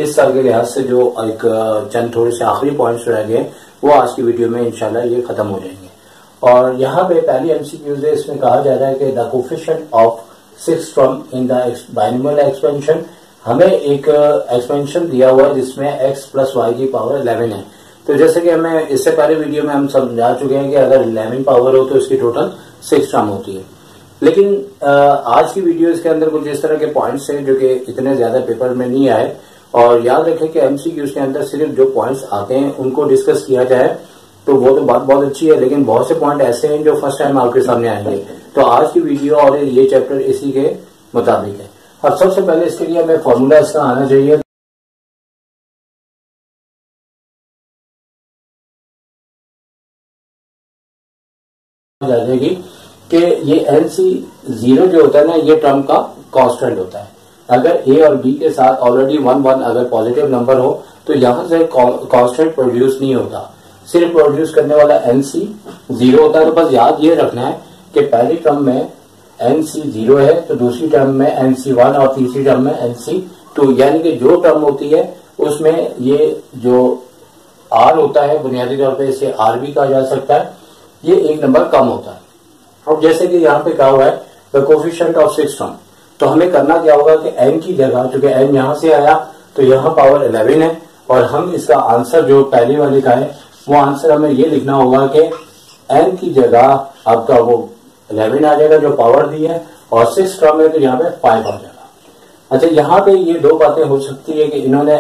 इस साल के लिहाज से जो एक चंद थोड़े से आखिरी पॉइंट्स रह गए वो आज की वीडियो में इंशाल्लाह ये खत्म हो जाएंगे। और यहाँ पे पहली एमसीक्यूज है, इसमें कहा जा रहा है कि the coefficient of 6 term in the binomial expansion, हमें एक एक्सपेंशन दिया हुआ है जिसमें x प्लस वाई की पावर 11 है। तो जैसे कि हमें इससे पहले वीडियो में हम समझा चुके हैं कि अगर 11 पावर हो तो इसकी टोटल 6 टर्म होती है। लेकिन आज की वीडियो के अंदर कुछ इस तरह के पॉइंट्स हैं जो कि इतने ज्यादा पेपर में नहीं आए, और याद रखें कि एमसीक्यूज के अंदर सिर्फ जो पॉइंट्स आते हैं उनको डिस्कस किया जाए तो वो तो बात बहुत अच्छी है, लेकिन बहुत से पॉइंट ऐसे हैं जो फर्स्ट टाइम आपके सामने आएंगे। तो आज की वीडियो और ये चैप्टर इसी के मुताबिक है। अब सबसे पहले इसके लिए हमें फॉर्मूला इसका आना चाहिए। जाएगी कि ये LC0 जो होता है ना, ये टर्म का कांस्टेंट होता है। अगर A और B के साथ ऑलरेडी 1 1 अगर पॉजिटिव नंबर हो तो यहां से कांस्टेंट प्रोड्यूस नहीं होता, सिर्फ प्रोड्यूस करने वाला NC0 होता है। तो बस याद ये रखना है कि पहली टर्म में NC0 है तो दूसरी टर्म में NC1 और तीसरी टर्म में NC2, यानी कि जो टर्म होती है उसमें ये जो R होता है बुनियादी तौर पे इसे R भी कहा जा सकता है, ये एक नंबर कम होता है। अब जैसे कि यहाँ पे कहा हुआ है द कोफिशिएंट ऑफ 6 टर्म, तो हमें करना क्या होगा कि n की जगह, चूंकि n यहां से आया तो यहाँ पावर 11 है, और हम इसका आंसर जो पहली वाली का है वो आंसर हमें ये लिखना होगा कि n की जगह आपका वो 11 आ जाएगा जो पावर दी है, और 6 टर्म है तो यहाँ पे 5 आ जाएगा। अच्छा, यहाँ पे ये दो बातें हो सकती है कि इन्होंने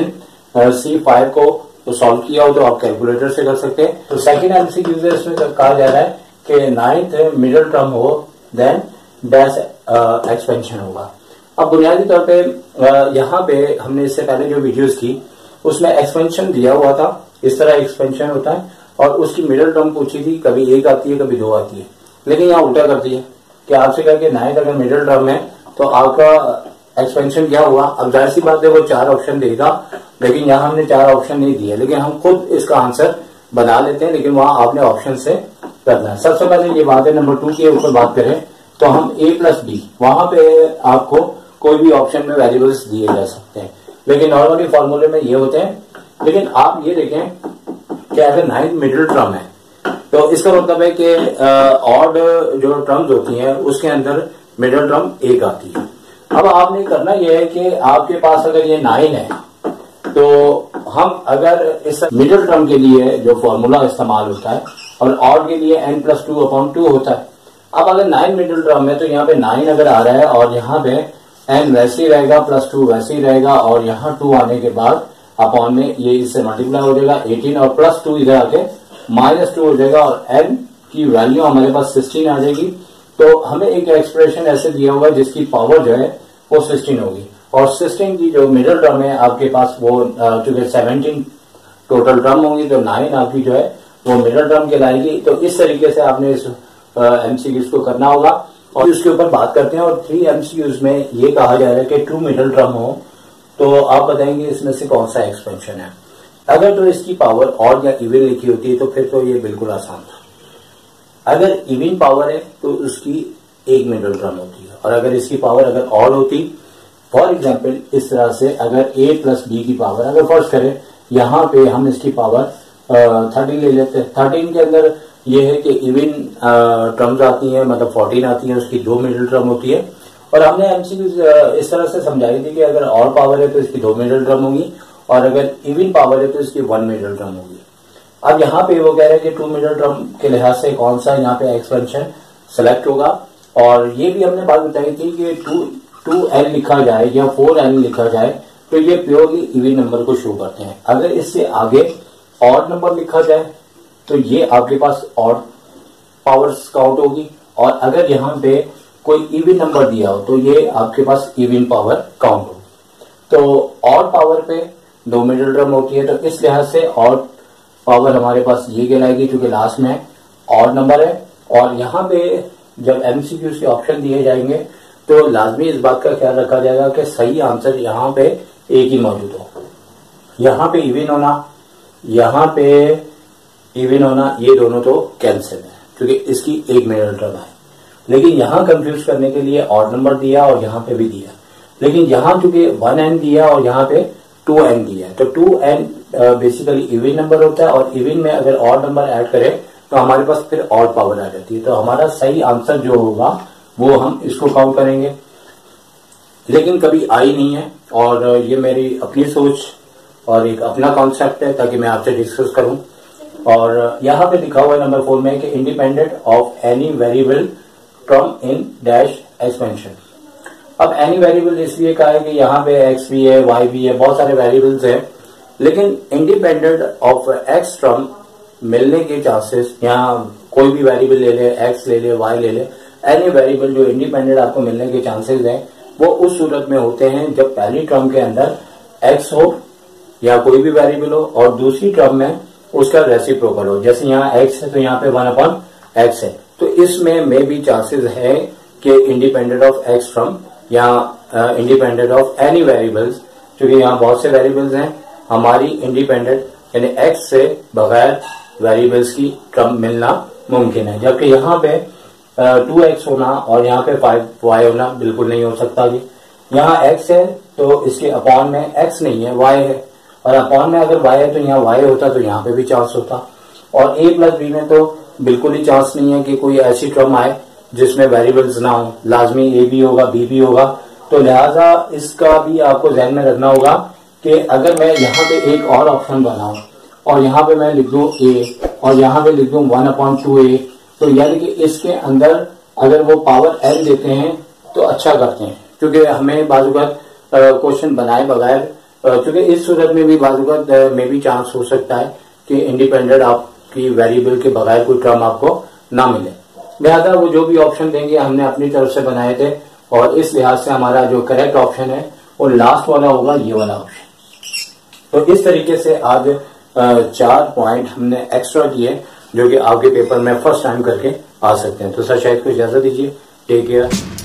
11C5 को तो सॉल्व किया हो तो आप कैलकुलेटर से कर सकते हैं। तो सेकंड एमसीक्यू इसमें कहा जा रहा है कि 9th मिडिल टर्म हो देन डैश एक्सपेंशन होगा। अब बुनियादी तौर पे यहाँ पे हमने इससे पहले जो वीडियोस की उसमें एक्सपेंशन दिया हुआ था, इस तरह एक्सपेंशन होता है, और उसकी मिडिल टर्म पूछी थी, कभी 1 आती है कभी 2 आती है। लेकिन यहाँ उल्टा कर दिया कि आपसे कहा कि 9th अगर मिडिल टर्म है तो आपका एक्सपेंशन क्या हुआ। अब जाहिर सी बात है वो 4 ऑप्शन देगा, लेकिन यहाँ हमने 4 ऑप्शन नहीं दिए, लेकिन हम खुद इसका आंसर बना लेते हैं, लेकिन वहां आपने ऑप्शन से करना है। सबसे पहले ये बात है नंबर 2 के ऊपर बात करें तो हम A प्लस B, वहां पे आपको कोई भी ऑप्शन में वेरिएबल्स दिए जा सकते हैं, लेकिन नॉर्मली फॉर्मूले में ये होते हैं। लेकिन आप ये देखें कि अगर 9th मिडिल टर्म है तो इसका मतलब है कि ऑड जो टर्म्स होती हैं उसके अंदर मिडिल टर्म 1 आती है। अब आपने करना यह है कि आपके पास अगर ये 9 है तो हम अगर इस मिडिल टर्म के लिए जो फॉर्मूला इस्तेमाल होता है और ऑड के लिए n+2/2 होता है। अब अगर 9 मिडिल टर्म है तो यहाँ पे 9 अगर आ रहा है और यहाँ पे n वैसे ही रहेगा +2 वैसे ही रहेगा, और यहाँ 2 आने के बाद अपॉन में ये इससे मल्टीप्लाई हो जाएगा 18 और +2 इधर आके -2 हो जाएगा, और n की वैल्यू हमारे पास 16 आ जाएगी। तो हमें एक एक्सप्रेशन ऐसे दिया हुआ है जिसकी पावर जो है वो 16 होगी, और 16 की जो मिडिल टर्म है आपके पास वो चूंकि 17 टोटल टर्म होंगी तो 9 आपकी जो है वो मिडिल टर्म कहलाएगी। तो इस तरीके से आपने इस एमसीक्यूज को करना होगा, और इसके ऊपर बात करते हैं। और 3 एमसीक्यूज में ये कहा जा रहा है कि 2 मिडिल टर्म हो तो आप बताएंगे इसमें से कौन सा एक्सपेंशन है। अगर तो इसकी पावर ऑड या इवन लिखी होती है तो फिर तो ये बिल्कुल आसान था। अगर इवन पावर है तो उसकी 1 मिडिल टर्म होती है, और अगर इसकी पावर अगर ऑड होती, फॉर एग्जाम्पल इस तरह से अगर A प्लस B की पावर अगर फर्स्ट करें, यहाँ पे हम इसकी पावर 13 ले लेते हैं। 13 के अंदर ये है कि इवन टर्म्स आती हैं, मतलब 14 आती हैं, उसकी 2 मिडिल टर्म होती है। और हमने एमसीक्यू इस तरह से समझाई थी कि अगर ऑड पावर है तो इसकी 2 मिडिल टर्म होगी, और अगर इवन पावर है तो इसकी 1 मिडिल टर्म होगी। अब यहाँ पे वो कह रहे हैं कि 2 मिडिल टर्म के लिहाज से कौन सा यहाँ पे एक्सपेंशन सेलेक्ट होगा। और ये भी हमने बात बताई थी कि 2n लिखा जाए या 4n लिखा जाए तो ये प्योरली इवन नंबर को शो करते हैं। अगर इससे आगे ऑड नंबर लिखा जाए तो ये आपके पास ऑड पावर्स काउंट होगी, और अगर यहाँ पे कोई इवन नंबर दिया हो तो ये आपके पास इवन पावर काउंट होगी। तो ऑड पावर पे 2 मिडिल टर्म होती है, तो इस लिहाज से ऑड पावर हमारे पास ये कहलाएगी क्योंकि लास्ट में ऑड नंबर है। और यहाँ पे जब एमसीक्यू के ऑप्शन दिए जाएंगे तो लाजमी इस बात का ख्याल रखा जाएगा कि सही आंसर यहाँ पे एक ही मौजूद हो। यहाँ पे इवन होना, यहाँ पे इवन होना, ये दोनों तो कैंसिल है क्योंकि इसकी 1 मिडिल टर्म है। लेकिन यहाँ कंफ्यूज करने के लिए ऑड नंबर दिया और यहाँ पे भी दिया, लेकिन यहाँ चूंकि 1n दिया और यहाँ पे 2n दिया है। तो 2n बेसिकली इवन नंबर होता है और इवन में अगर ऑड नंबर ऐड करें तो हमारे पास फिर ऑड पावर आ जाती है। तो हमारा सही आंसर जो होगा वो हम इसको काउंट करेंगे, लेकिन कभी आई नहीं है और ये मेरी अपनी सोच और एक अपना कॉन्सेप्ट है ताकि मैं आपसे डिस्कस करूं। और यहाँ पे लिखा हुआ है नंबर 4 में कि independent of any variable from in dash expansion. अब एनी वेरिएबल इसलिए कहा है कि यहाँ पे एक्स भी है, वाई भी है, बहुत सारे वेरिएबल्स हैं, लेकिन इंडिपेंडेंट ऑफ एक्स फ्रॉम मिलने के चांसेस, यहाँ कोई भी वेरिएबल ले ले, एक्स ले ले, वाई ले ले, एनी वेरिएबल जो इंडिपेंडेंट आपको मिलने के चांसेस हैं वो उस सूरत में होते हैं जब पहली टर्म के अंदर एक्स हो या कोई भी वेरिएबल हो और दूसरी टर्म में उसका रेसिप्रोकल हो। जैसे यहाँ एक्स है तो यहाँ पे 1/x है, तो इसमें में भी चांसेस है कि इंडिपेंडेंट ऑफ एक्स फ्रॉम या इंडिपेंडेंट ऑफ एनी वेरिएबल्स, क्योंकि यहाँ बहुत से वेरिएबल्स हैं, हमारी इंडिपेंडेंट यानी एक्स से बगैर वेरिएबल्स की टर्म मिलना मुमकिन है। जबकि यहाँ पे 2x होना और यहाँ पे 5y होना बिल्कुल नहीं हो सकता जी। यहाँ x है तो इसके अपॉन में x नहीं है, y है, और अपॉन में अगर y है तो यहाँ y होता तो यहाँ पे भी चांस होता, और a प्लस b में तो बिल्कुल ही चांस नहीं है कि कोई ऐसी टर्म आए जिसमें वेरिएबल्स ना हो, लाजमी a भी होगा b भी होगा। तो लिहाजा इसका भी आपको ध्यान में रखना होगा कि अगर मैं यहाँ पे एक और ऑप्शन बनाऊं और यहाँ पे मैं लिख दूं a और यहाँ पे लिख दूं 1/2a, तो यानी कि इसके अंदर अगर वो पावर n देते हैं तो अच्छा करते हैं, क्योंकि हमें बाजुगत क्वेश्चन बनाए बगैर, क्योंकि इस सूरत में भी बाजुगत में भी चांस हो सकता है कि इंडिपेंडेंट आपकी वेरिएबल के बगैर कोई टर्म आपको ना मिले। लिहाजा वो जो भी ऑप्शन देंगे हमने अपनी तरफ से बनाए थे, और इस लिहाज से हमारा जो करेक्ट ऑप्शन है वो लास्ट वाला होगा, ये वाला ऑप्शन। तो इस तरीके से आज 4 पॉइंट हमने एक्स्ट्रा दिए जो कि आपके पेपर में फर्स्ट टाइम करके आ सकते हैं। तो सर शायद को इजाजत दीजिए, टेक केयर।